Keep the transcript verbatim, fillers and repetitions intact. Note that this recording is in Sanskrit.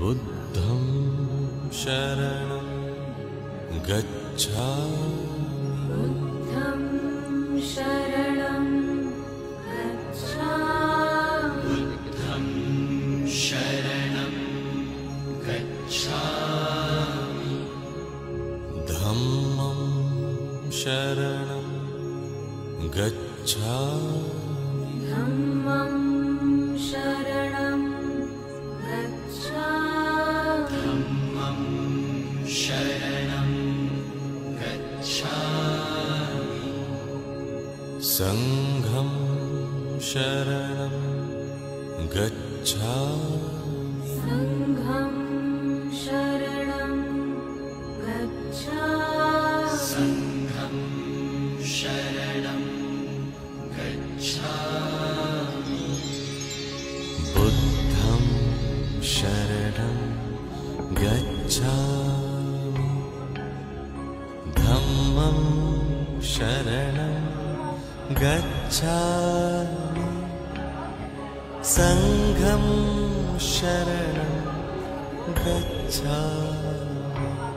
बुद्धं शरणं गच्छामि बुद्धं शरणं गच्छामि बुद्धं शरणं गच्छामि धम्मं शरणं गच्छामि धम्मं शरणं गच्छामि धम्मं शरणं गच्छामि संघं शरणं गच्छामि संघं शरणं गच्छामि संघं शरणं गच्छामि बुद्धं शरणं गच्छामि धम्मं शरणं गच्छामि संघं शरणं गच्छामि